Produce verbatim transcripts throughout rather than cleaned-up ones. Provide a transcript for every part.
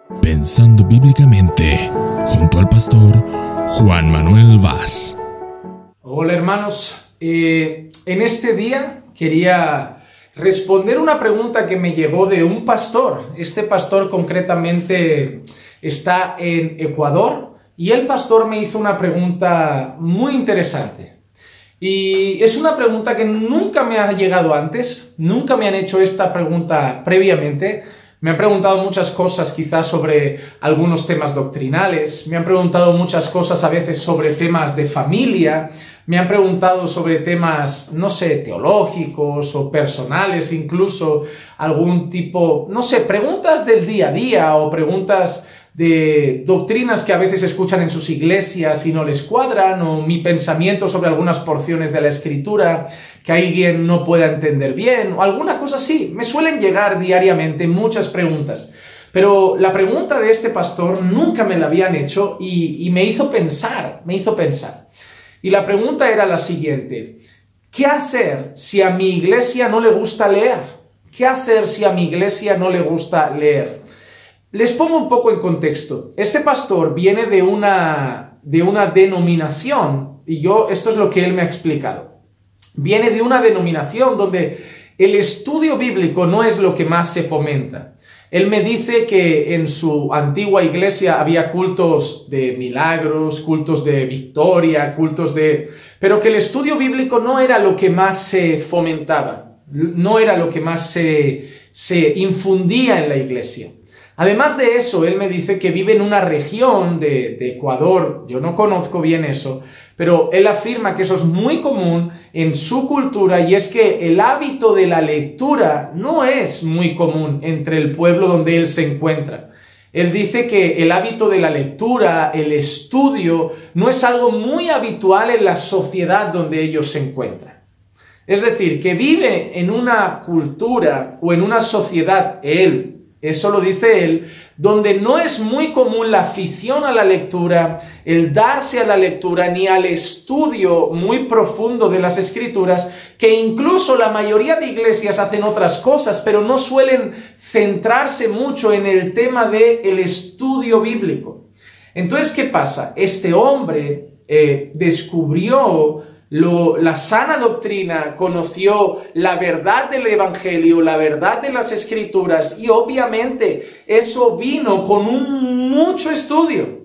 Pensando Bíblicamente, junto al pastor Juan Manuel Vaz. Hola hermanos, eh, en este día quería responder una pregunta que me llegó de un pastor. Este pastor concretamente está en Ecuador y el pastor me hizo una pregunta muy interesante. Y es una pregunta que nunca me ha llegado antes, nunca me han hecho esta pregunta previamente. Me han preguntado muchas cosas quizás sobre algunos temas doctrinales, me han preguntado muchas cosas a veces sobre temas de familia, me han preguntado sobre temas, no sé, teológicos o personales, incluso algún tipo, no sé, preguntas del día a día o preguntas de doctrinas que a veces escuchan en sus iglesias y no les cuadran, o mi pensamiento sobre algunas porciones de la Escritura que alguien no pueda entender bien, o alguna cosa así. Me suelen llegar diariamente muchas preguntas, pero la pregunta de este pastor nunca me la habían hecho y, y me hizo pensar, me hizo pensar. Y la pregunta era la siguiente: ¿qué hacer si a mi iglesia no le gusta leer? ¿Qué hacer si a mi iglesia no le gusta leer? Les pongo un poco en contexto. Este pastor viene de una, de una denominación, y yo, esto es lo que él me ha explicado. Viene de una denominación donde el estudio bíblico no es lo que más se fomenta. Él me dice que en su antigua iglesia había cultos de milagros, cultos de victoria, cultos de... pero que el estudio bíblico no era lo que más se fomentaba, no era lo que más se, se infundía en la iglesia. Además de eso, él me dice que vive en una región de, de Ecuador, yo no conozco bien eso, pero él afirma que eso es muy común en su cultura, y es que el hábito de la lectura no es muy común entre el pueblo donde él se encuentra. Él dice que el hábito de la lectura, el estudio, no es algo muy habitual en la sociedad donde ellos se encuentran. Es decir, que vive en una cultura o en una sociedad, él, eso lo dice él, donde no es muy común la afición a la lectura, el darse a la lectura ni al estudio muy profundo de las Escrituras, que incluso la mayoría de iglesias hacen otras cosas, pero no suelen centrarse mucho en el tema del estudio bíblico. Entonces, ¿qué pasa? Este hombre eh, descubrió Lo, la sana doctrina, conoció la verdad del Evangelio, la verdad de las Escrituras, y obviamente eso vino con un mucho estudio,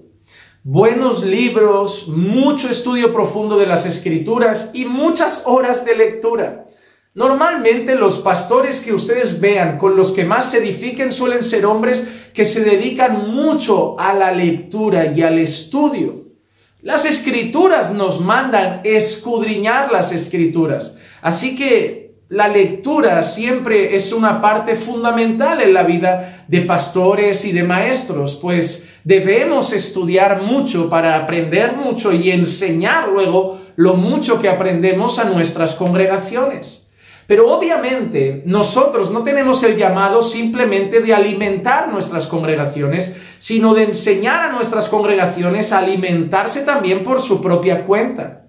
buenos libros, mucho estudio profundo de las Escrituras y muchas horas de lectura. Normalmente los pastores que ustedes vean con los que más se edifiquen suelen ser hombres que se dedican mucho a la lectura y al estudio. Las Escrituras nos mandan escudriñar las Escrituras, así que la lectura siempre es una parte fundamental en la vida de pastores y de maestros, pues debemos estudiar mucho para aprender mucho y enseñar luego lo mucho que aprendemos a nuestras congregaciones. Pero obviamente nosotros no tenemos el llamado simplemente de alimentar nuestras congregaciones, sino de enseñar a nuestras congregaciones a alimentarse también por su propia cuenta.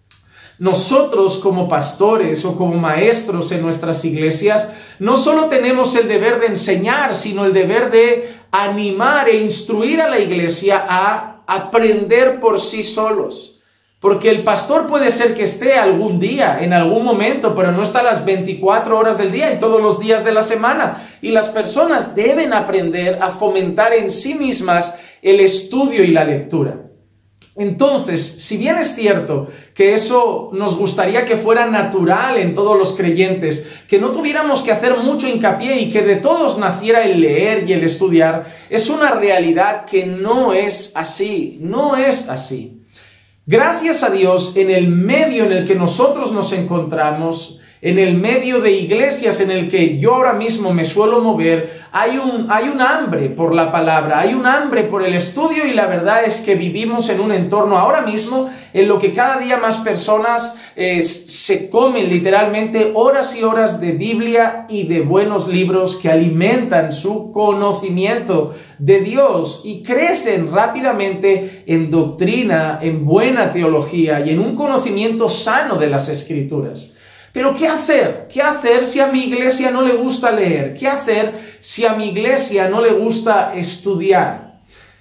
Nosotros como pastores o como maestros en nuestras iglesias no solo tenemos el deber de enseñar, sino el deber de animar e instruir a la iglesia a aprender por sí solos. Porque el pastor puede ser que esté algún día, en algún momento, pero no está las veinticuatro horas del día y todos los días de la semana. Y las personas deben aprender a fomentar en sí mismas el estudio y la lectura. Entonces, si bien es cierto que eso nos gustaría que fuera natural en todos los creyentes, que no tuviéramos que hacer mucho hincapié y que de todos naciera el leer y el estudiar, es una realidad que no es así, no es así. Gracias a Dios, en el medio en el que nosotros nos encontramos, en el medio de iglesias en el que yo ahora mismo me suelo mover, hay un, hay un hambre por la palabra, hay un hambre por el estudio, y la verdad es que vivimos en un entorno ahora mismo en lo que cada día más personas eh, se comen literalmente horas y horas de Biblia y de buenos libros que alimentan su conocimiento de Dios y crecen rápidamente en doctrina, en buena teología y en un conocimiento sano de las Escrituras. Pero ¿qué hacer? ¿Qué hacer si a mi iglesia no le gusta leer? ¿Qué hacer si a mi iglesia no le gusta estudiar?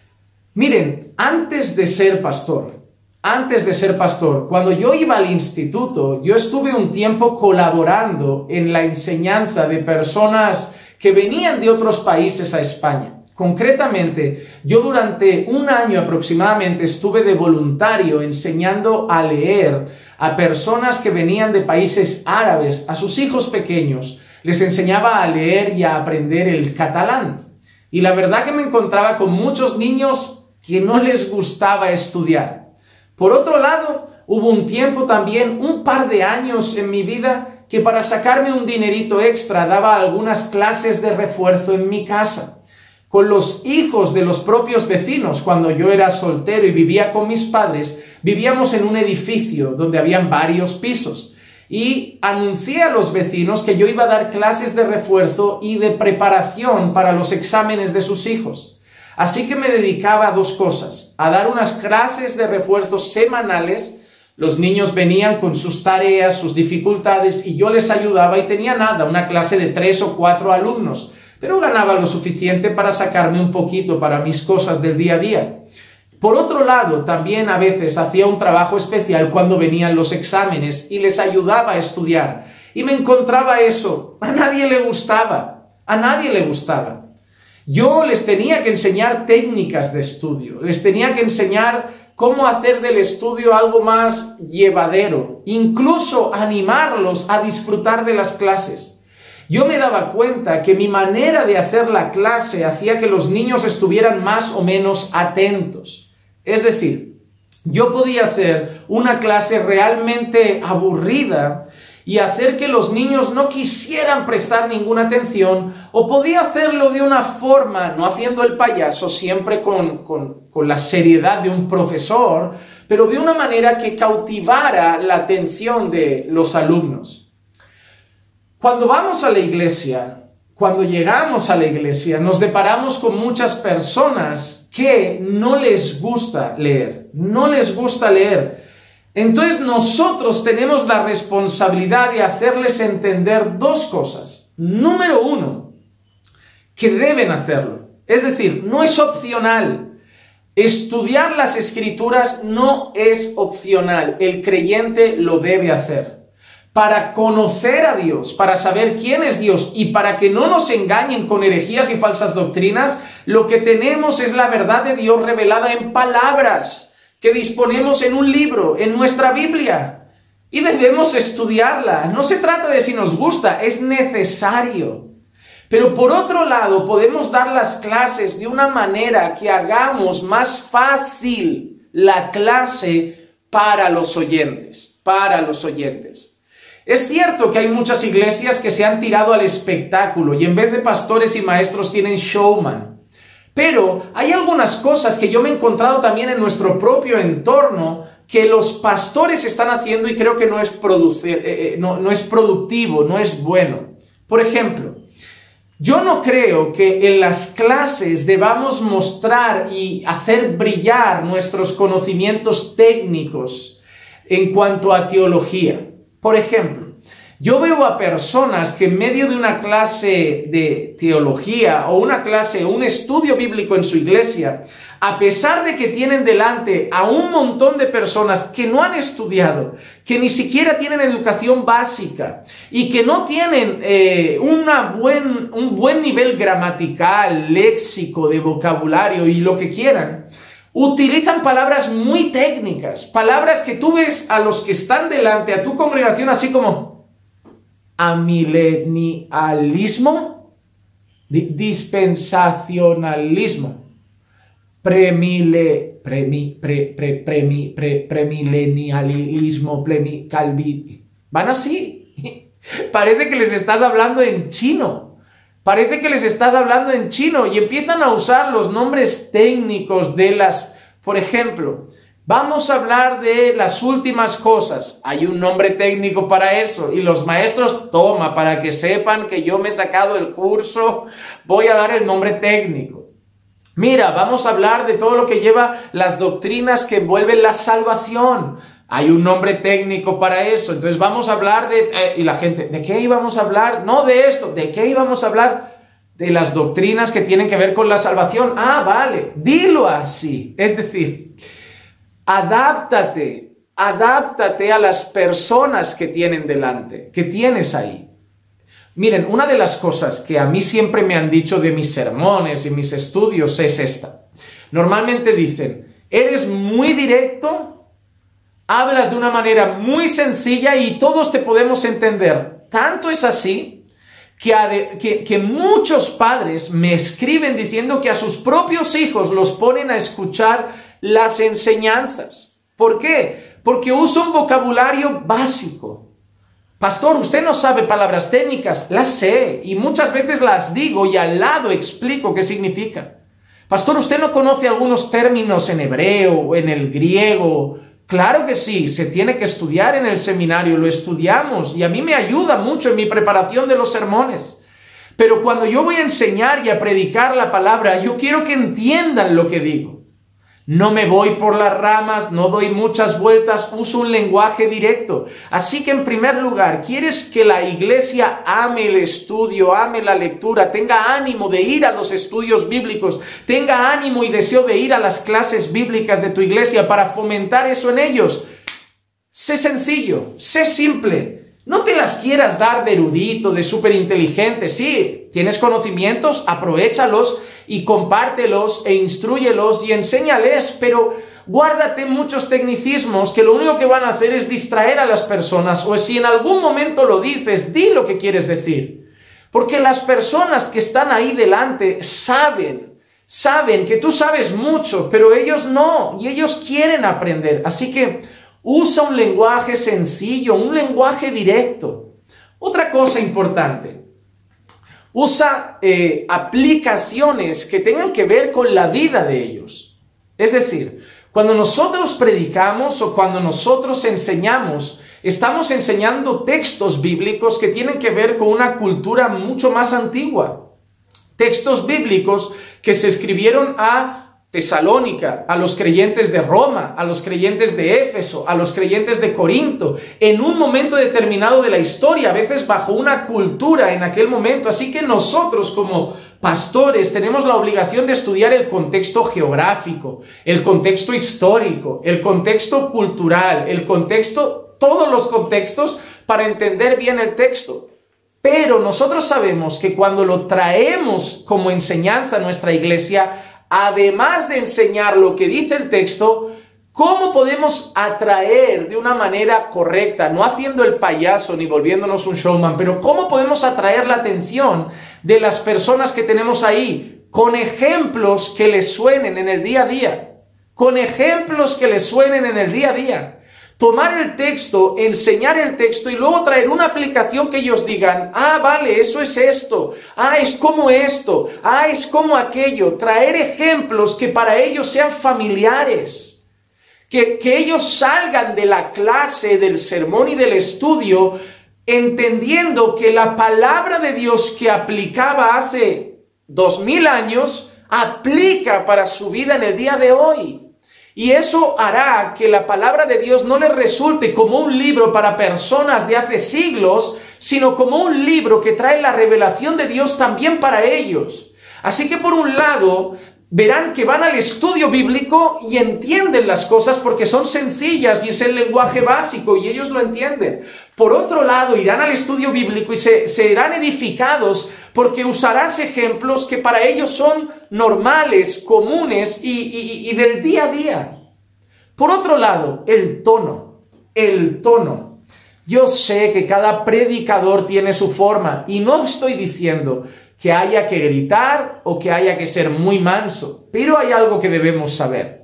Miren, antes de ser pastor, antes de ser pastor, cuando yo iba al instituto, yo estuve un tiempo colaborando en la enseñanza de personas que venían de otros países a España. Concretamente, yo durante un año aproximadamente estuve de voluntario enseñando a leer a personas que venían de países árabes, a sus hijos pequeños. Les enseñaba a leer y a aprender el catalán. Y la verdad que me encontraba con muchos niños que no les gustaba estudiar. Por otro lado, hubo un tiempo también, un par de años en mi vida, que para sacarme un dinerito extra daba algunas clases de refuerzo en mi casa, con los hijos de los propios vecinos. Cuando yo era soltero y vivía con mis padres, vivíamos en un edificio donde habían varios pisos y anuncié a los vecinos que yo iba a dar clases de refuerzo y de preparación para los exámenes de sus hijos. Así que me dedicaba a dos cosas, a dar unas clases de refuerzo semanales. Los niños venían con sus tareas, sus dificultades y yo les ayudaba y tenía nada, una clase de tres o cuatro alumnos, pero ganaba lo suficiente para sacarme un poquito para mis cosas del día a día. Por otro lado, también a veces hacía un trabajo especial cuando venían los exámenes y les ayudaba a estudiar. Y me encontraba eso, a nadie le gustaba, a nadie le gustaba. Yo les tenía que enseñar técnicas de estudio, les tenía que enseñar cómo hacer del estudio algo más llevadero, incluso animarlos a disfrutar de las clases. Yo me daba cuenta que mi manera de hacer la clase hacía que los niños estuvieran más o menos atentos. Es decir, yo podía hacer una clase realmente aburrida y hacer que los niños no quisieran prestar ninguna atención, o podía hacerlo de una forma, no haciendo el payaso, siempre con, con, con la seriedad de un profesor, pero de una manera que cautivara la atención de los alumnos. Cuando vamos a la iglesia, cuando llegamos a la iglesia, nos deparamos con muchas personas que no les gusta leer, no les gusta leer. Entonces nosotros tenemos la responsabilidad de hacerles entender dos cosas. Número uno, que deben hacerlo. Es decir, no es opcional. Estudiar las Escrituras no es opcional. El creyente lo debe hacer. Para conocer a Dios, para saber quién es Dios y para que no nos engañen con herejías y falsas doctrinas, lo que tenemos es la verdad de Dios revelada en palabras que disponemos en un libro, en nuestra Biblia, y debemos estudiarla. No se trata de si nos gusta, es necesario. Pero por otro lado, podemos dar las clases de una manera que hagamos más fácil la clase para los oyentes, para los oyentes. Es cierto que hay muchas iglesias que se han tirado al espectáculo y en vez de pastores y maestros tienen showman. Pero hay algunas cosas que yo me he encontrado también en nuestro propio entorno que los pastores están haciendo y creo que no es, producir, eh, no, no es productivo, no es bueno. Por ejemplo, yo no creo que en las clases debamos mostrar y hacer brillar nuestros conocimientos técnicos en cuanto a teología. Por ejemplo, yo veo a personas que en medio de una clase de teología o una clase o un estudio bíblico en su iglesia, a pesar de que tienen delante a un montón de personas que no han estudiado, que ni siquiera tienen educación básica y que no tienen eh, una buen, un buen nivel gramatical, léxico, de vocabulario y lo que quieran, utilizan palabras muy técnicas, palabras que tú ves a los que están delante, a tu congregación, así como amilenialismo, dispensacionalismo, premile, premi, pre, pre, premi, pre, premilenialismo, premi, calvi. Van así. Parece que les estás hablando en chino. Parece que les estás hablando en chino y empiezan a usar los nombres técnicos de las, por ejemplo, vamos a hablar de las últimas cosas. Hay un nombre técnico para eso. Y los maestros, toma, para que sepan que yo me he sacado el curso, voy a dar el nombre técnico. Mira, vamos a hablar de todo lo que lleva las doctrinas que envuelven la salvación. Hay un nombre técnico para eso. Entonces vamos a hablar de... Eh, y la gente, ¿de qué íbamos a hablar? No de esto. ¿De qué íbamos a hablar? De las doctrinas que tienen que ver con la salvación. Ah, vale. Dilo así. Es decir, adáptate. Adáptate a las personas que tienen delante, que tienes ahí. Miren, una de las cosas que a mí siempre me han dicho de mis sermones y mis estudios es esta. Normalmente dicen, eres muy directo, hablas de una manera muy sencilla y todos te podemos entender. Tanto es así que, ade- que, que muchos padres me escriben diciendo que a sus propios hijos los ponen a escuchar las enseñanzas. ¿Por qué? Porque uso un vocabulario básico. Pastor, usted no sabe palabras técnicas. Las sé y muchas veces las digo y al lado explico qué significa. Pastor, ¿usted no conoce algunos términos en hebreo, en el griego? Claro que sí, se tiene que estudiar en el seminario, lo estudiamos y a mí me ayuda mucho en mi preparación de los sermones. Pero cuando yo voy a enseñar y a predicar la palabra, yo quiero que entiendan lo que digo. No me voy por las ramas, no doy muchas vueltas, uso un lenguaje directo. Así que en primer lugar, ¿quieres que la iglesia ame el estudio, ame la lectura, tenga ánimo de ir a los estudios bíblicos, tenga ánimo y deseo de ir a las clases bíblicas de tu iglesia para fomentar eso en ellos? Sé sencillo, sé simple. No te las quieras dar de erudito, de súper inteligente. Sí, tienes conocimientos, aprovéchalos y compártelos e instrúyelos y enséñales, pero guárdate muchos tecnicismos que lo único que van a hacer es distraer a las personas, o si en algún momento lo dices, di lo que quieres decir. Porque las personas que están ahí delante saben, saben que tú sabes mucho, pero ellos no, y ellos quieren aprender. Así que usa un lenguaje sencillo, un lenguaje directo. Otra cosa importante. Usa eh, aplicaciones que tengan que ver con la vida de ellos. Es decir, cuando nosotros predicamos o cuando nosotros enseñamos, estamos enseñando textos bíblicos que tienen que ver con una cultura mucho más antigua. Textos bíblicos que se escribieron a Tesalónica, a los creyentes de Roma, a los creyentes de Éfeso, a los creyentes de Corinto, en un momento determinado de la historia, a veces bajo una cultura en aquel momento. Así que nosotros como pastores tenemos la obligación de estudiar el contexto geográfico, el contexto histórico, el contexto cultural, el contexto, todos los contextos para entender bien el texto. Pero nosotros sabemos que cuando lo traemos como enseñanza a nuestra iglesia, además de enseñar lo que dice el texto, ¿cómo podemos atraer de una manera correcta, no haciendo el payaso ni volviéndonos un showman, pero cómo podemos atraer la atención de las personas que tenemos ahí con ejemplos que les suenen en el día a día? Con ejemplos que les suenen en el día a día. Tomar el texto, enseñar el texto y luego traer una aplicación que ellos digan, ah, vale, eso es esto, ah, es como esto, ah, es como aquello. Traer ejemplos que para ellos sean familiares, que, que ellos salgan de la clase, del sermón y del estudio, entendiendo que la palabra de Dios que aplicaba hace dos mil años, aplica para su vida en el día de hoy. Y eso hará que la palabra de Dios no les resulte como un libro para personas de hace siglos, sino como un libro que trae la revelación de Dios también para ellos. Así que por un lado, verán que van al estudio bíblico y entienden las cosas porque son sencillas y es el lenguaje básico y ellos lo entienden. Por otro lado, irán al estudio bíblico y se, serán edificados porque usarán ejemplos que para ellos son normales, comunes y, y, y del día a día. Por otro lado, el tono, el tono. Yo sé que cada predicador tiene su forma y no estoy diciendo que haya que gritar o que haya que ser muy manso, pero hay algo que debemos saber.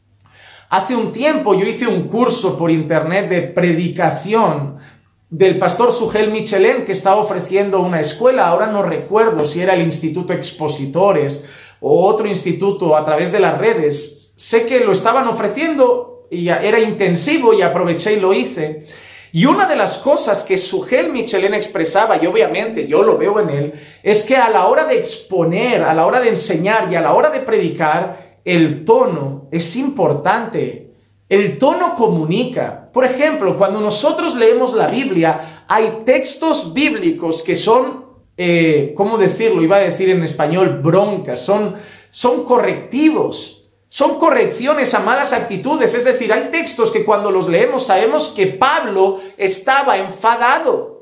Hace un tiempo yo hice un curso por internet de predicación del pastor Sugel Michelén, que estaba ofreciendo una escuela. Ahora no recuerdo si era el Instituto Expositores o otro instituto a través de las redes. Sé que lo estaban ofreciendo y era intensivo y aproveché y lo hice. Y una de las cosas que Sugel Michelén expresaba, y obviamente yo lo veo en él, es que a la hora de exponer, a la hora de enseñar y a la hora de predicar, el tono es importante. El tono comunica. Por ejemplo, cuando nosotros leemos la Biblia, hay textos bíblicos que son, eh, ¿cómo decirlo? Iba a decir en español broncas, son, son correctivos, son correcciones a malas actitudes. Es decir, hay textos que cuando los leemos sabemos que Pablo estaba enfadado.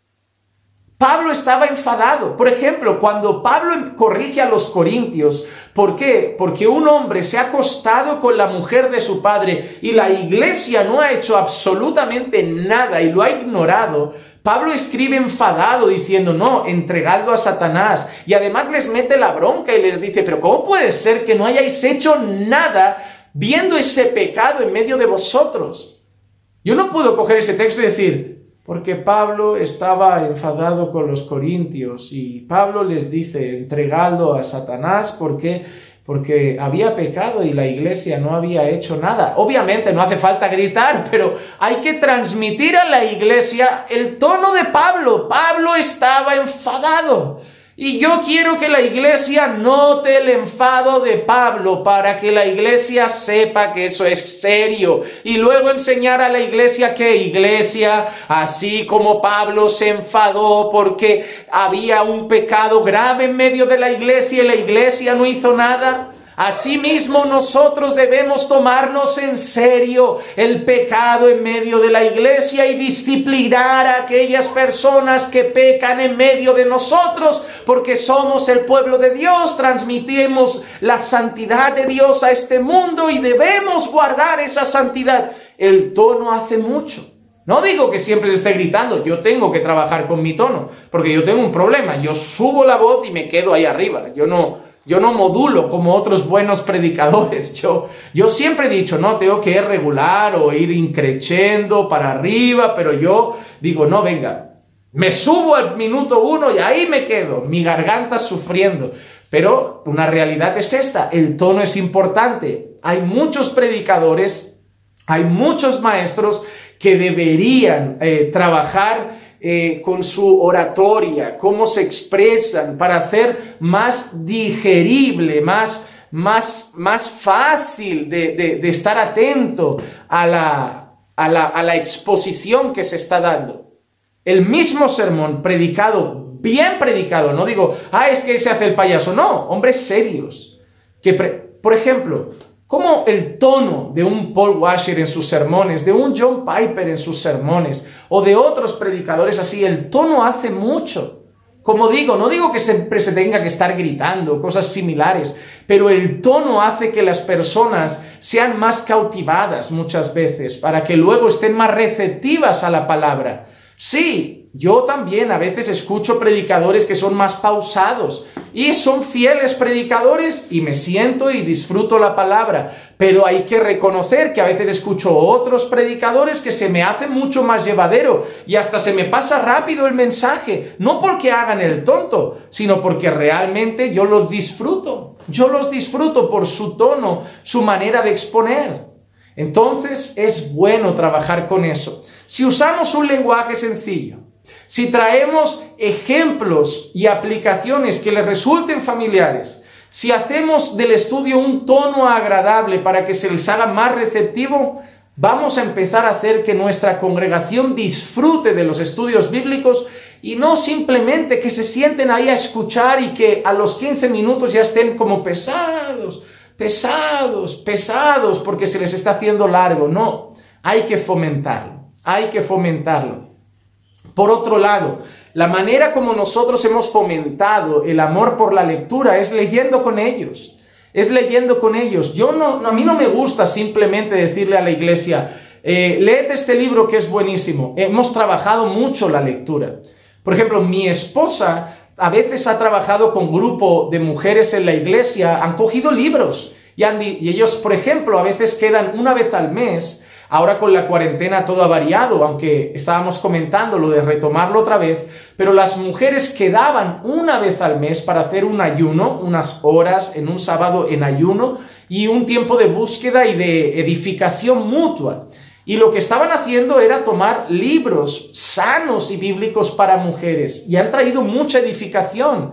Pablo estaba enfadado. Por ejemplo, cuando Pablo corrige a los corintios, ¿por qué? Porque un hombre se ha acostado con la mujer de su padre y la iglesia no ha hecho absolutamente nada y lo ha ignorado. Pablo escribe enfadado diciendo, no, entregadlo a Satanás. Y además les mete la bronca y les dice, pero ¿cómo puede ser que no hayáis hecho nada viendo ese pecado en medio de vosotros? Yo no puedo coger ese texto y decir, porque Pablo estaba enfadado con los corintios y Pablo les dice, entregadlo a Satanás porque, porque había pecado y la iglesia no había hecho nada. Obviamente no hace falta gritar, pero hay que transmitir a la iglesia el tono de Pablo. Pablo estaba enfadado. Y yo quiero que la iglesia note el enfado de Pablo para que la iglesia sepa que eso es serio. Y luego enseñar a la iglesia que iglesia, así como Pablo se enfadó porque había un pecado grave en medio de la iglesia y la iglesia no hizo nada. Asimismo, nosotros debemos tomarnos en serio el pecado en medio de la iglesia y disciplinar a aquellas personas que pecan en medio de nosotros, porque somos el pueblo de Dios, transmitimos la santidad de Dios a este mundo y debemos guardar esa santidad. El tono hace mucho. No digo que siempre se esté gritando, yo tengo que trabajar con mi tono, porque yo tengo un problema, yo subo la voz y me quedo ahí arriba, yo no... Yo no modulo como otros buenos predicadores. Yo, yo siempre he dicho, no, tengo que ir regular o ir increciendo para arriba, pero yo digo, no, venga, me subo al minuto uno y ahí me quedo, mi garganta sufriendo. Pero una realidad es esta, el tono es importante. Hay muchos predicadores, hay muchos maestros que deberían eh, trabajar Eh, con su oratoria, cómo se expresan para hacer más digerible, más, más, más fácil de, de, de estar atento a la, a, la, a la exposición que se está dando. El mismo sermón predicado, bien predicado, no digo, ah, es que se hace el payaso, no, hombres serios. Que por ejemplo, como el tono de un Paul Washer en sus sermones, de un John Piper en sus sermones, o de otros predicadores así, el tono hace mucho. Como digo, no digo que siempre se tenga que estar gritando, cosas similares, pero el tono hace que las personas sean más cautivadas muchas veces, para que luego estén más receptivas a la palabra. Sí, yo también a veces escucho predicadores que son más pausados, y son fieles predicadores y me siento y disfruto la palabra, pero hay que reconocer que a veces escucho otros predicadores que se me hacen mucho más llevadero y hasta se me pasa rápido el mensaje, no porque hagan el tonto, sino porque realmente yo los disfruto, yo los disfruto por su tono, su manera de exponer. Entonces es bueno trabajar con eso. Si usamos un lenguaje sencillo, si traemos ejemplos y aplicaciones que les resulten familiares, si hacemos del estudio un tono agradable para que se les haga más receptivo, vamos a empezar a hacer que nuestra congregación disfrute de los estudios bíblicos y no simplemente que se sienten ahí a escuchar y que a los quince minutos ya estén como pesados, pesados, pesados porque se les está haciendo largo. No, hay que fomentarlo, hay que fomentarlo. Por otro lado, la manera como nosotros hemos fomentado el amor por la lectura es leyendo con ellos, es leyendo con ellos. Yo no, no a mí no me gusta simplemente decirle a la iglesia, eh, léete este libro que es buenísimo. Hemos trabajado mucho la lectura. Por ejemplo, mi esposa a veces ha trabajado con grupo de mujeres en la iglesia, han cogido libros y, han, y ellos, por ejemplo, a veces quedan una vez al mes. Ahora con la cuarentena todo ha variado, aunque estábamos comentando lo de retomarlo otra vez, pero las mujeres quedaban una vez al mes para hacer un ayuno, unas horas en un sábado en ayuno y un tiempo de búsqueda y de edificación mutua. Y lo que estaban haciendo era tomar libros sanos y bíblicos para mujeres y han traído mucha edificación.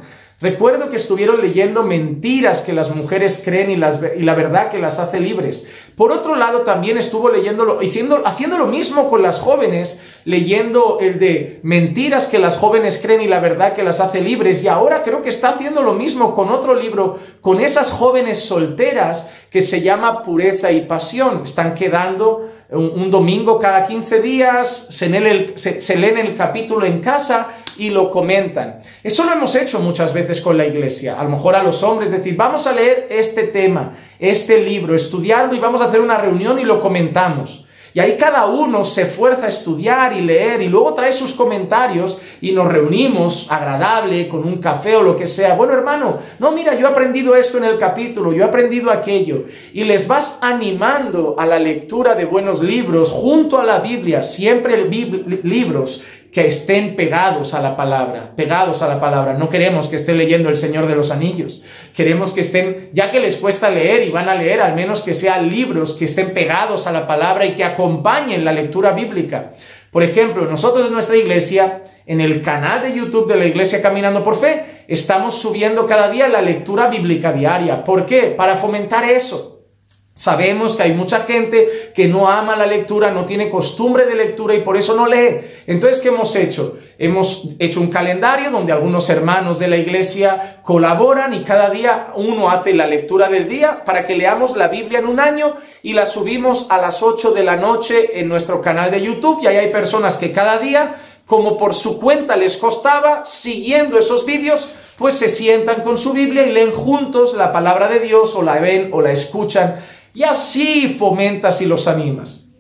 Recuerdo que estuvieron leyendo mentiras que las mujeres creen y, las, y la verdad que las hace libres. Por otro lado, también estuvo leyéndolo, haciendo, haciendo lo mismo con las jóvenes, leyendo el de mentiras que las jóvenes creen y la verdad que las hace libres. Y ahora creo que está haciendo lo mismo con otro libro, con esas jóvenes solteras que se llama Pureza y Pasión. Están quedando un, un domingo cada quince días, se leen, el, se, se leen el capítulo en casa y lo comentan. Eso lo hemos hecho muchas veces con la iglesia. A lo mejor a los hombres, decir, vamos a leer este tema, este libro, estudiarlo y vamos a hacer una reunión y lo comentamos. Y ahí cada uno se esfuerza a estudiar y leer y luego trae sus comentarios y nos reunimos agradable con un café o lo que sea. Bueno, hermano, no, mira, yo he aprendido esto en el capítulo, yo he aprendido aquello. Y les vas animando a la lectura de buenos libros junto a la Biblia, siempre libros que estén pegados a la palabra, pegados a la palabra. No queremos que estén leyendo El Señor de los Anillos. Queremos que estén, ya que les cuesta leer y van a leer, al menos que sean libros que estén pegados a la palabra y que acompañen la lectura bíblica. Por ejemplo, nosotros en nuestra iglesia, en el canal de YouTube de la Iglesia Caminando por Fe, estamos subiendo cada día la lectura bíblica diaria. ¿Por qué? Para fomentar eso. Sabemos que hay mucha gente que no ama la lectura, no tiene costumbre de lectura y por eso no lee. Entonces, ¿qué hemos hecho? Hemos hecho un calendario donde algunos hermanos de la iglesia colaboran y cada día uno hace la lectura del día para que leamos la Biblia en un año y la subimos a las ocho de la noche en nuestro canal de YouTube. Y ahí hay personas que cada día, como por su cuenta les costaba, siguiendo esos vídeos, pues se sientan con su Biblia y leen juntos la palabra de Dios o la ven o la escuchan. Y así fomentas y los animas.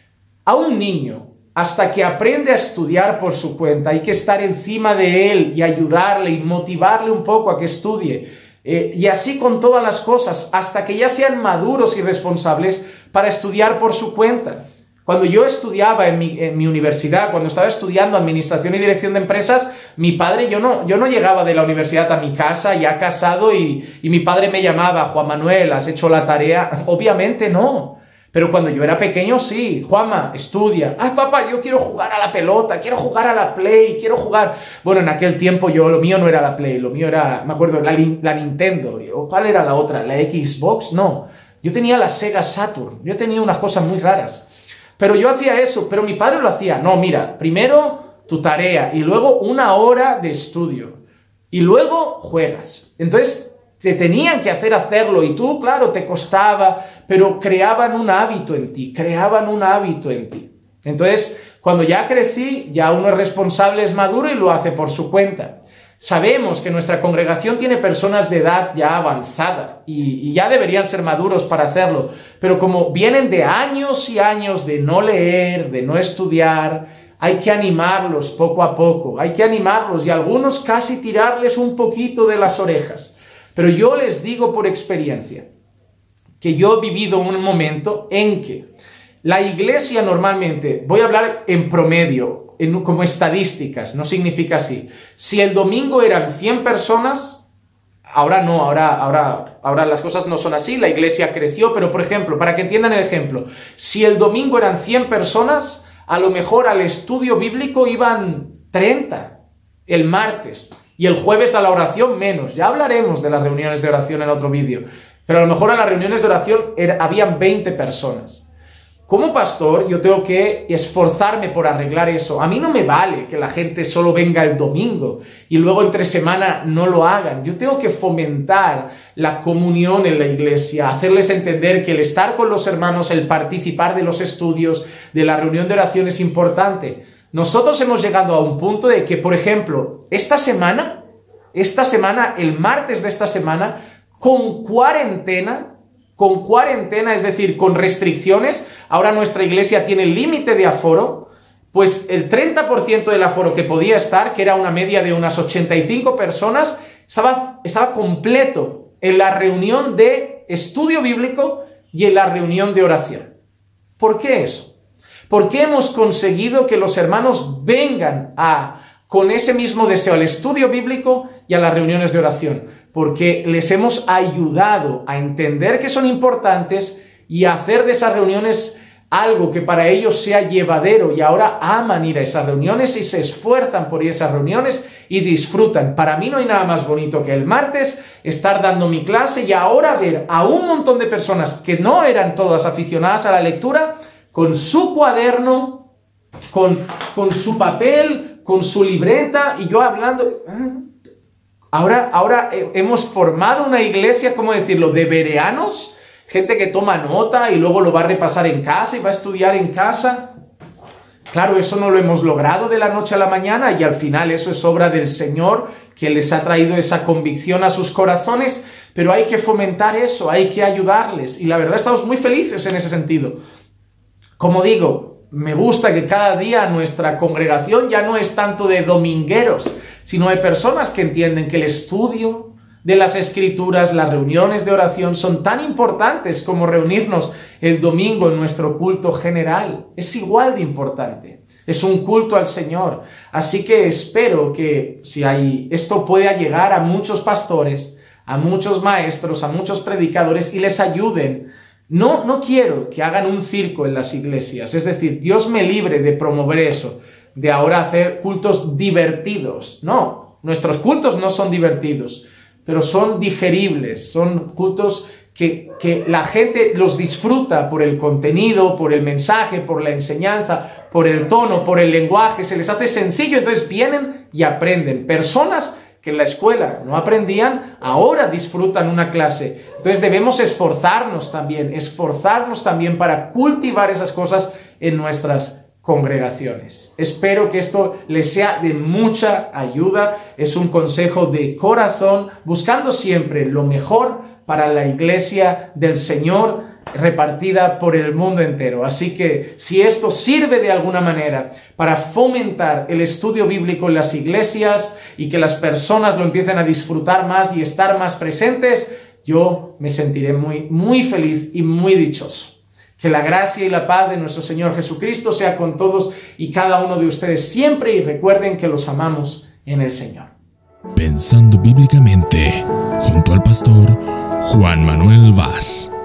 A un niño, hasta que aprende a estudiar por su cuenta, hay que estar encima de él y ayudarle y motivarle un poco a que estudie. Eh, y así con todas las cosas, hasta que ya sean maduros y responsables para estudiar por su cuenta. Cuando yo estudiaba en mi, en mi universidad, cuando estaba estudiando Administración y Dirección de Empresas, mi padre, yo no, yo no llegaba de la universidad a mi casa ya casado y, y mi padre me llamaba, Juan Manuel, ¿has hecho la tarea? Obviamente no. Pero cuando yo era pequeño, sí. Juanma, estudia. Ah, papá, yo quiero jugar a la pelota, quiero jugar a la Play, quiero jugar... Bueno, en aquel tiempo yo, lo mío no era la Play, lo mío era, me acuerdo, la, la Nintendo. ¿O cuál era la otra? ¿La Xbox? No. Yo tenía la Sega Saturn. Yo tenía unas cosas muy raras. Pero yo hacía eso, pero mi padre lo hacía. No, mira, primero tu tarea y luego una hora de estudio. Y luego juegas. Entonces, te tenían que hacer hacerlo y tú, claro, te costaba, pero creaban un hábito en ti, creaban un hábito en ti. Entonces, cuando ya crecí, ya uno es responsable, es maduro y lo hace por su cuenta. Sabemos que nuestra congregación tiene personas de edad ya avanzada y, y ya deberían ser maduros para hacerlo, pero como vienen de años y años de no leer, de no estudiar, hay que animarlos poco a poco, hay que animarlos y a algunos casi tirarles un poquito de las orejas. Pero yo les digo por experiencia que yo he vivido un momento en que la iglesia normalmente, voy a hablar en promedio, en, como estadísticas, no significa así. Si el domingo eran cien personas, ahora no, ahora, ahora, ahora las cosas no son así, la iglesia creció, pero por ejemplo, para que entiendan el ejemplo, si el domingo eran cien personas, a lo mejor al estudio bíblico iban treinta el martes y el jueves a la oración menos. Ya hablaremos de las reuniones de oración en otro vídeo, pero a lo mejor a las reuniones de oración era, habían veinte personas. Como pastor, yo tengo que esforzarme por arreglar eso. A mí no me vale que la gente solo venga el domingo y luego entre semana no lo hagan. Yo tengo que fomentar la comunión en la iglesia, hacerles entender que el estar con los hermanos, el participar de los estudios, de la reunión de oración es importante. Nosotros hemos llegado a un punto de que, por ejemplo, esta semana, esta semana, el martes de esta semana, con cuarentena, con cuarentena, es decir, con restricciones, ahora nuestra iglesia tiene límite de aforo, pues el treinta por ciento del aforo que podía estar, que era una media de unas ochenta y cinco personas, estaba, estaba completo en la reunión de estudio bíblico y en la reunión de oración. ¿Por qué eso? ¿Por qué hemos conseguido que los hermanos vengan a, con ese mismo deseo al estudio bíblico y a las reuniones de oración? Porque les hemos ayudado a entender que son importantes y a hacer de esas reuniones algo que para ellos sea llevadero, y ahora aman ir a esas reuniones y se esfuerzan por ir a esas reuniones y disfrutan. Para mí no hay nada más bonito que el martes estar dando mi clase y ahora ver a un montón de personas que no eran todas aficionadas a la lectura, con su cuaderno, con, con su papel, con su libreta, y yo hablando. Ahora, ahora hemos formado una iglesia, ¿cómo decirlo?, de bereanos, gente que toma nota y luego lo va a repasar en casa y va a estudiar en casa. Claro, eso no lo hemos logrado de la noche a la mañana, y al final eso es obra del Señor, que les ha traído esa convicción a sus corazones, pero hay que fomentar eso, hay que ayudarles, y la verdad estamos muy felices en ese sentido. Como digo, me gusta que cada día nuestra congregación ya no es tanto de domingueros, sino de personas que entienden que el estudio de las Escrituras, las reuniones de oración son tan importantes como reunirnos el domingo en nuestro culto general. Es igual de importante. Es un culto al Señor. Así que espero que si hay, esto pueda llegar a muchos pastores, a muchos maestros, a muchos predicadores, y les ayuden. No, no quiero que hagan un circo en las iglesias. Es decir, Dios me libre de promover eso, de ahora hacer cultos divertidos. No, nuestros cultos no son divertidos, pero son digeribles, son cultos que, que la gente los disfruta por el contenido, por el mensaje, por la enseñanza, por el tono, por el lenguaje, se les hace sencillo, entonces vienen y aprenden. Personas que en la escuela no aprendían, ahora disfrutan una clase. Entonces debemos esforzarnos también, esforzarnos también para cultivar esas cosas en nuestras congregaciones. Espero que esto les sea de mucha ayuda. Es un consejo de corazón, buscando siempre lo mejor para la iglesia del Señor repartida por el mundo entero. Así que si esto sirve de alguna manera para fomentar el estudio bíblico en las iglesias y que las personas lo empiecen a disfrutar más y estar más presentes, yo me sentiré muy, muy feliz y muy dichoso. Que la gracia y la paz de nuestro Señor Jesucristo sea con todos y cada uno de ustedes siempre, y recuerden que los amamos en el Señor. Pensando bíblicamente, junto al pastor Juan Manuel Vaz.